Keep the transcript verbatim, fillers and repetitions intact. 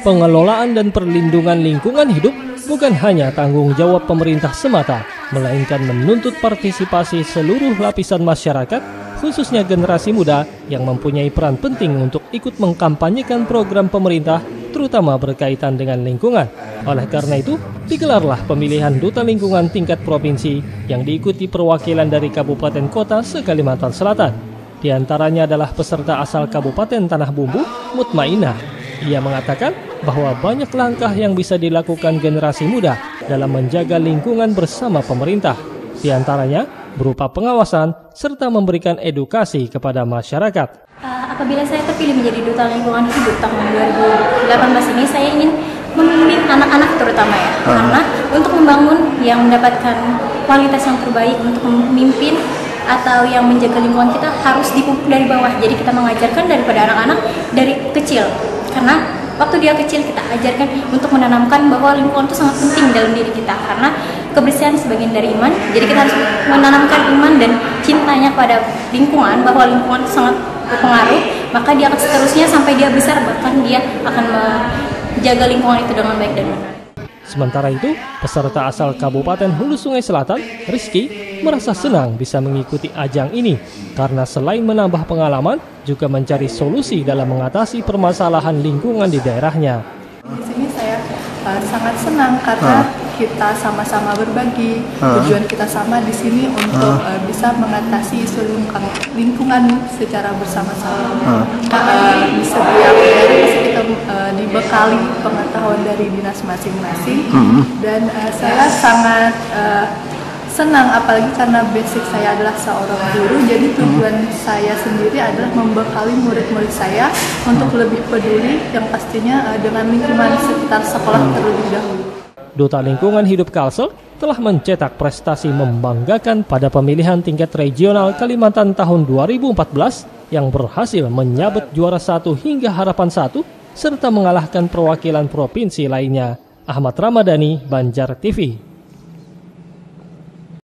Pengelolaan dan perlindungan lingkungan hidup bukan hanya tanggung jawab pemerintah semata, melainkan menuntut partisipasi seluruh lapisan masyarakat, khususnya generasi muda yang mempunyai peran penting untuk ikut mengkampanyekan program pemerintah, terutama berkaitan dengan lingkungan. Oleh karena itu, digelarlah pemilihan Duta Lingkungan tingkat provinsi yang diikuti perwakilan dari kabupaten kota se-Kalimantan Selatan. Di antaranya adalah peserta asal Kabupaten Tanah Bumbu, Mutmainah. Ia mengatakan bahwa banyak langkah yang bisa dilakukan generasi muda dalam menjaga lingkungan bersama pemerintah. Di antaranya berupa pengawasan serta memberikan edukasi kepada masyarakat. Uh, apabila saya terpilih menjadi Duta Lingkungan Hidup tahun dua ribu delapan belas ini, saya ingin memimpin anak-anak terutama ya, uh. karena untuk membangun yang mendapatkan kualitas yang terbaik untuk memimpin atau yang menjaga lingkungan kita harus dipupuk dari bawah. Jadi kita mengajarkan daripada anak-anak dari kecil. Karena waktu dia kecil kita ajarkan untuk menanamkan bahwa lingkungan itu sangat penting dalam diri kita. Karena kebersihan sebagian dari iman. Jadi kita harus menanamkan iman dan cintanya pada lingkungan, bahwa lingkungan itu sangat berpengaruh. Maka dia akan seterusnya sampai dia besar, bahkan dia akan menjaga lingkungan itu dengan baik dan benar. Sementara itu, peserta asal Kabupaten Hulu Sungai Selatan, Rizky, merasa senang bisa mengikuti ajang ini karena selain menambah pengalaman, juga mencari solusi dalam mengatasi permasalahan lingkungan di daerahnya. Di sini saya uh, sangat senang karena uh. kita sama-sama berbagi, uh. tujuan kita sama di sini untuk uh. Uh, bisa mengatasi isu lingkungan secara bersama-sama. Uh. Uh, di setiap daerah kita uh, dibekali pengetahuan dari dinas masing-masing, uh. dan uh, saya sangat uh, senang, apalagi karena basic saya adalah seorang guru, jadi tujuan hmm. saya sendiri adalah membekali murid-murid saya untuk lebih peduli yang pastinya uh, dengan lingkungan sekitar sekolah terlebih dahulu. Duta Lingkungan Hidup Kalsel telah mencetak prestasi membanggakan pada pemilihan tingkat regional Kalimantan tahun dua ribu empat belas yang berhasil menyabet juara satu hingga harapan satu serta mengalahkan perwakilan provinsi lainnya. Ahmad Ramadhani, Banjar T V.